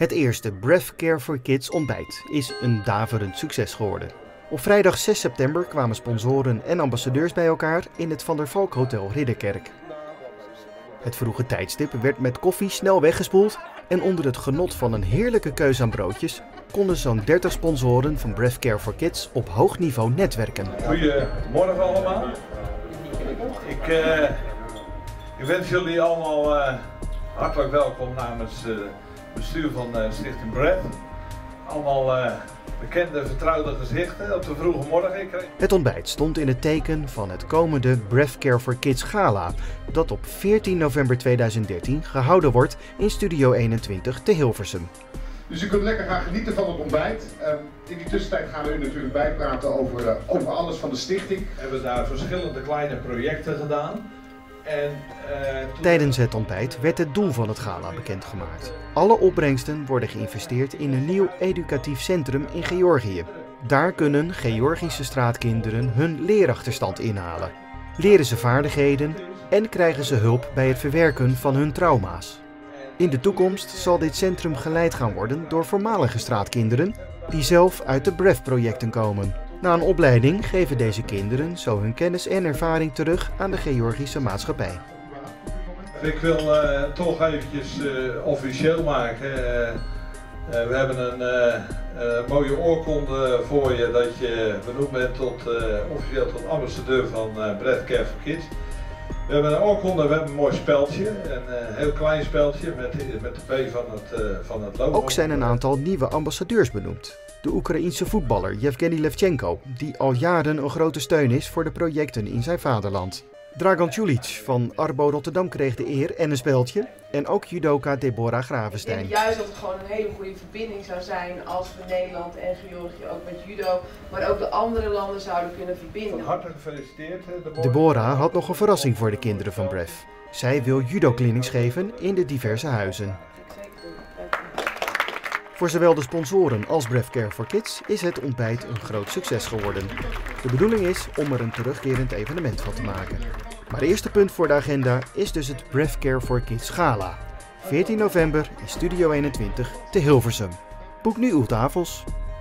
Het eerste Brev Care for Kids ontbijt is een daverend succes geworden. Op vrijdag 6 september kwamen sponsoren en ambassadeurs bij elkaar in het Van der Valk Hotel Ridderkerk. Het vroege tijdstip werd met koffie snel weggespoeld en onder het genot van een heerlijke keuze aan broodjes konden zo'n 30 sponsoren van Brev Care for Kids op hoog niveau netwerken. Goedemorgen allemaal. Ik wens jullie allemaal hartelijk welkom namens het bestuur van Stichting Brev. Allemaal bekende, vertrouwde gezichten op de vroege morgen. Het ontbijt stond in het teken van het komende Brev Care for Kids Gala, dat op 14 november 2013 gehouden wordt in Studio 21 te Hilversum. Dus u kunt lekker gaan genieten van het ontbijt. In die tussentijd gaan we u natuurlijk bijpraten over alles van de stichting. We hebben daar verschillende kleine projecten gedaan. Tijdens het ontbijt werd het doel van het gala bekendgemaakt. Alle opbrengsten worden geïnvesteerd in een nieuw educatief centrum in Georgië. Daar kunnen Georgische straatkinderen hun leerachterstand inhalen. Leren ze vaardigheden en krijgen ze hulp bij het verwerken van hun trauma's. In de toekomst zal dit centrum geleid gaan worden door voormalige straatkinderen die zelf uit de Brev-projecten komen. Na een opleiding geven deze kinderen zo hun kennis en ervaring terug aan de Georgische maatschappij. Ik wil toch eventjes officieel maken. We hebben een mooie oorkonde voor je dat je benoemd bent officieel tot ambassadeur van Brev Care for Kids. We hebben een oorkonde, we hebben een mooi speldje, een heel klein speldje met de P van het logo. Ook zijn een aantal nieuwe ambassadeurs benoemd. De Oekraïense voetballer Yevgeny Levchenko, die al jaren een grote steun is voor de projecten in zijn vaderland. Dragan Čulić van Arbo Rotterdam kreeg de eer en een speldje. En ook judoka Deborah Gravenstein. Ik denk juist dat het gewoon een hele goede verbinding zou zijn als we Nederland en Georgië ook met judo, maar ook de andere landen zouden kunnen verbinden. Hartelijk gefeliciteerd. Deborah had nog een verrassing voor de kinderen van Brev. Zij wil judo-clinics geven in de diverse huizen. Voor zowel de sponsoren als Brev Care for Kids is het ontbijt een groot succes geworden. De bedoeling is om er een terugkerend evenement van te maken. Maar het eerste punt voor de agenda is dus het Brev Care for Kids Gala. 14 november in Studio 21 te Hilversum. Boek nu uw tafels.